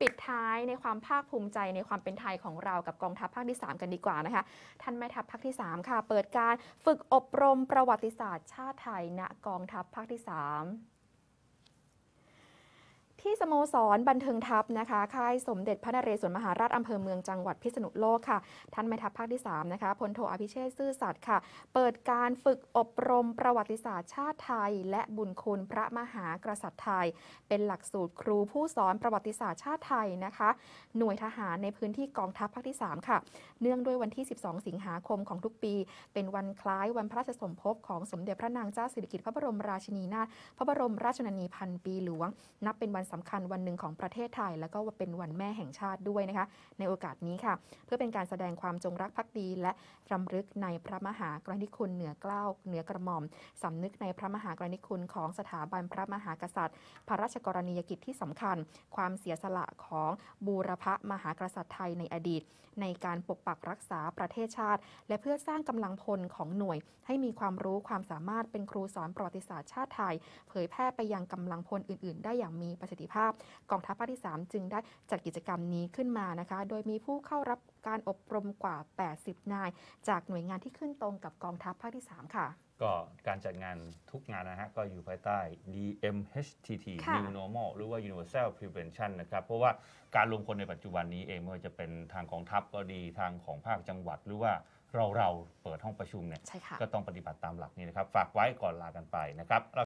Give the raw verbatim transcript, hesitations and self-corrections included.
ปิดท้ายในความภาคภูมิใจในความเป็นไทยของเรากับกองทัพภาคที่สามกันดีกว่านะคะท่านแม่ทัพภาคที่สามค่ะเปิดการฝึกอบรมประวัติศาสตร์ชาติไทยณกองทัพภาคที่สามที่สโมสรบันเทิงทัพนะคะค่ายสมเด็จพระนเรศวรมหาราชอำเภอเมืองจังหวัดพิษณุโลกค่ะท่านแม่ทัพภาคที่สามนะคะพลโทอภิเชษฐ์ซื่อสัตย์ค่ะเปิดการฝึกอบรมประวัติศาสตร์ชาติไทยและบุญคุณพระมหากษัตริย์ไทยเป็นหลักสูตรครูผู้สอนประวัติศาสตร์ชาติไทยนะคะหน่วยทหารในพื้นที่กองทัพภาคที่สามค่ะเนื่องด้วยวันที่สิบสองสิงหาคมของทุกปีเป็นวันคล้ายวันพระราชสมภพของสมเด็จพระนางเจ้าสิริกิติ์พระบรมราชินีนาถพระบรมราชชนนีพันปีหลวงนับเป็นวันสำคัญวันหนึ่งของประเทศไทยแล้วก็เป็นวันแม่แห่งชาติด้วยนะคะในโอกาสนี้ค่ะเพื่อเป็นการแสดงความจงรักภักดีและรำลึกในพระมหากรุณาธิคุณเหนือเกล้าเหนือกระหม่อมสำนึกในพระมหากรุณาธิคุณของสถาบันพระมหากษัตริย์พระราชกรณียกิจที่สำคัญความเสียสละของบูรพมหากษัตริย์ไทยในอดีตในการปกปักรักษาประเทศชาติและเพื่อสร้างกำลังพลของหน่วยให้มีความรู้ความสามารถเป็นครูสอนประวัติศาสตร์ชาติไทยเผยแพร่ไปยังกำลังพลอื่นๆได้อย่างมีประสิทธิภาพกองทัพภาคที่สามจึงได้จัดกิจกรรมนี้ขึ้นมานะคะโดยมีผู้เข้ารับการอบรมกว่าแปดสิบนายจากหน่วยงานที่ขึ้นตรงกับกองทัพภาคที่สามค่ะก็การจัดงานทุกงานนะฮะก็อยู่ภายใต้ ดี เอ็ม เอช ที ที New Normal หรือว่า Universal Prevention นะครับเพราะว่าการรวมคนในปัจจุบันนี้เองไม่ว่าจะเป็นทางกองทัพก็ดีทางของภาคจังหวัดหรือว่าเราเราเปิดห้องประชุมเนี่ยก็ต้องปฏิบัติตามหลักนี้นะครับฝากไว้ก่อนลากันไปนะครับ